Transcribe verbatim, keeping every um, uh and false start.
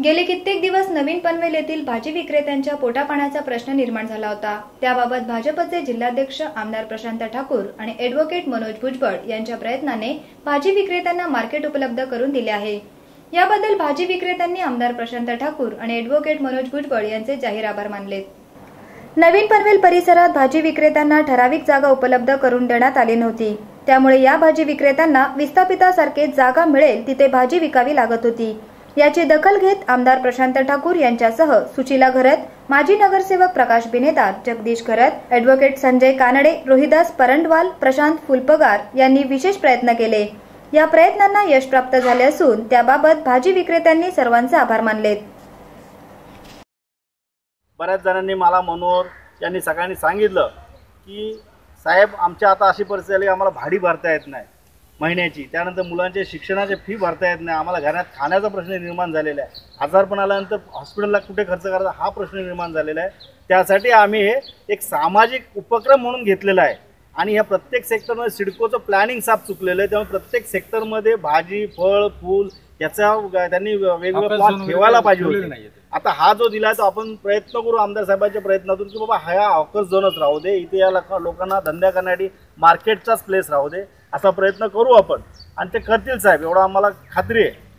गेले कित्येक दिवस नवीन पनवेल येथील भाजी विक्रेत्यांच्या पोटापाण्याचा प्रश्न निर्माण झाला होता। त्याबाबत भाजपचे जिल्हाध्यक्ष आमदार प्रशांत ठाकूर आणि ॲडव्होकेट मनोज भुजबळ यांच्या प्रयत्नाने भाजी विक्रेत्यांना मार्केट उपलब्ध करून दिले आहे। याबद्दल भाजी विक्रेत्यांनी आमदार प्रशांत ठाकूर आणि ॲडव्होकेट मनोज भुजबळ यांचे जाहीर आभार मानले। नवीन पनवेल परिसरात भाजी विक्रेत्यांना ठराविक जागा उपलब्ध करून देण्यात आली नव्हती, त्यामुळे या भाजी विक्रेत्यांना विस्थापितासारखे जागा मिळेल तिथे भाजी विकावी लागत होती। याची दखल घेत आमदार प्रशांत ठाकूर यांच्यासह सुशीला घरत, माजी नगरसेवक प्रकाश बिनेदार, जगदीश घरत, ॲडव्होकेट संजय कानडे, रोहिदास परंडवाल, प्रशांत फुलपगार यांनी विशेष प्रयत्न केले। या प्रयत्नांना यश प्राप्त झाले असून त्याबाबत भाजी विक्रेत्यांनी सर्वांचे आभार मानले। बऱ्याच जणांनी मला मनोहर यांनी सगळ्यांनी सांगितलं की साहेब आमच्या आता अशी परिस्थिती आली की आम्हाला भाडी भरता येत नाही महिन्याची, त्यानंतर मुलांचे शिक्षणाचे फी भरता येत नाही, आम्हाला घरात खाण्याचा प्रश्न निर्माण झालेला आहे, आजारपण आल्यानंतर हॉस्पिटलला कुठे खर्च करायचा हा प्रश्न निर्माण झालेला आहे। त्यासाठी आम्ही हे एक सामाजिक उपक्रम म्हणून घेतलेला आहे आणि या प्रत्येक सेक्टरमध्ये सिडकोचं प्लॅनिंग साफ चुकलेलं आहे, त्यामुळे प्रत्येक सेक्टरमध्ये भाजी फळ फूल याचा त्यांनी वेगवेगळे प्लॉट ठेवायला पाहिजे होते। आता हा जो दिला तो आपण प्रयत्न करू आमदार साहेबांच्या प्रयत्नातून की बाबा हा हॉकर्स झोनच राहू दे, इथे या लोकांना धंदा करण्यासाठी मार्केटचाच प्लेस राहू दे, असा प्रयत्न करू आपण आणि ते करतील साहेब, एवढा आम्हाला खात्री आहे।